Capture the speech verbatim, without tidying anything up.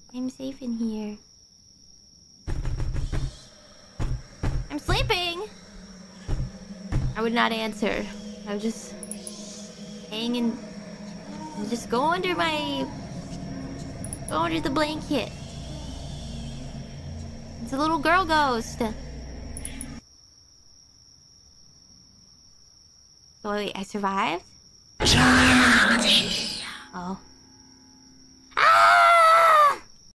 I'm safe in here. I'm sleeping! I would not answer. I would just hang and just go under my... Go under the blanket. It's a little girl ghost. Oh wait, I survived? Oh.